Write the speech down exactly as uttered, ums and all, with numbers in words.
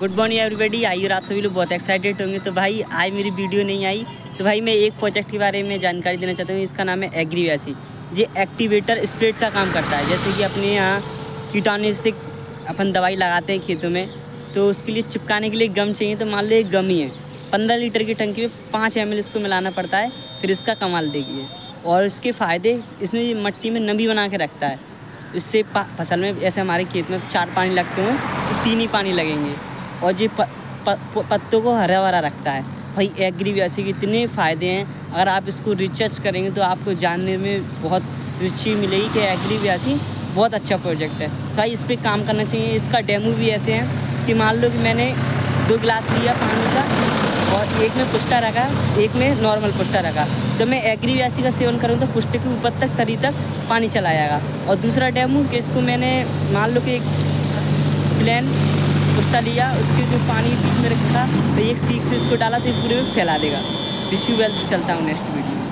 Good morning everybody. आई और आप सभी लोग बहुत एक्साइटेड होंगे। तो भाई आज मेरी वीडियो नहीं आई, तो भाई मैं एक प्रोजेक्ट के बारे में जानकारी देना चाहता हूँ। इसका नाम है एग्रीवैसी। ये एक्टिवेटर स्प्रेड का काम करता है। जैसे कि अपने यहाँ कीटाणु से अपन दवाई लगाते हैं खेतों में, तो उसके लिए चिपकाने के लिए गम चाहिए। तो मान लो एक गम ही है, पंद्रह लीटर की टंकी में पाँच एम एल इसको मिलाना पड़ता है, फिर इसका कमाल देखिए। और इसके फ़ायदे, इसमें ये मट्टी में नमी बना के रखता है। इससे फसल में, जैसे हमारे खेत में चार पानी लगते हों तो तीन ही पानी लगेंगे। और ये प, प, प, पत्तों को हरा भरा रखता है। भाई एग्रीवैसी के इतने फ़ायदे हैं, अगर आप इसको रिसर्च करेंगे तो आपको जानने में बहुत रुचि मिलेगी कि एग्रीवैसी बहुत अच्छा प्रोजेक्ट है। तो भाई इस पर काम करना चाहिए। इसका डेमो भी ऐसे हैं कि मान लो कि मैंने दो गिलास लिया पानी का और एक में पुष्टा रखा, एक में नॉर्मल पुष्टा रखा। तो मैं एग्रीवैसी का सेवन करूँ तो पुष्टे के ऊपर तक तरी तक पानी चला जाएगा। और दूसरा डेमो कि इसको मैंने मान लो कि एक प्लेन पुष्टा लिया, उसके जो पानी बीच में रखा, तो एक सीख से इसको डाला तो पूरे में फैला देगा। Wish you well. चलता हूँ नेक्स्ट वीडियो।